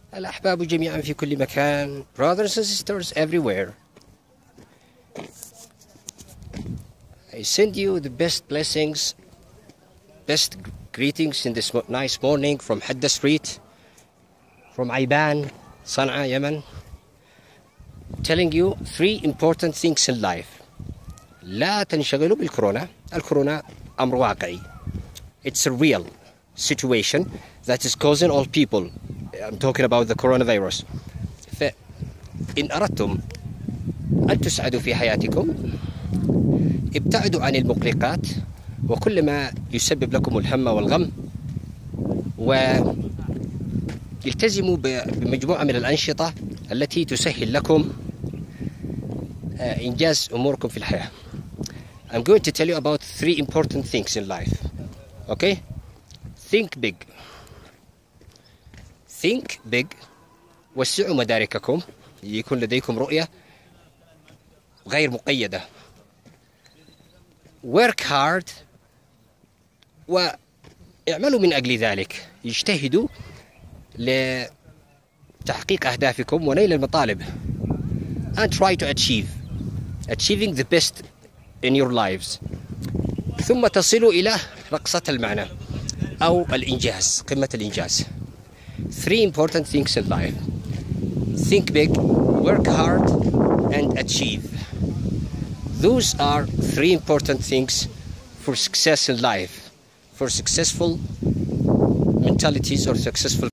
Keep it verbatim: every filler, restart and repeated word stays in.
الأحباب جميعا في كل مكان. Brothers and sisters everywhere, I send you the best blessings, best greetings in this nice morning from Hadda Street, from Ayban, Sana'a, Yemen, telling you three important things in life. لا تنشغلوا بالكورونا. الكورونا أمر واقعي. It's a real situation that is causing all people. I'm talking about the coronavirus. فإن أردتم أن تسعدوا في حياتكم ابتعدوا عن المقلقات وكل ما يسبب لكم الهم والغم، والتزموا بمجموعة من الأنشطة التي تسهل لكم إنجاز أموركم في الحياة. I'm going to tell you about three important things in life. Okay? Think big. Think big. وسعوا مدارككم، يكون لديكم رؤية غير مقيدة. Work hard. واعملوا من أجل ذلك. اجتهدوا لتحقيق أهدافكم ونيل المطالب. And try to achieve. Achieving the best in your lives. ثم تصلوا إلى رقصة المعنى أو الإنجاز، قمة الإنجاز. Three important things in life. Think big, work hard, and achieve. Those are three important things for success in life, for successful mentalities or successful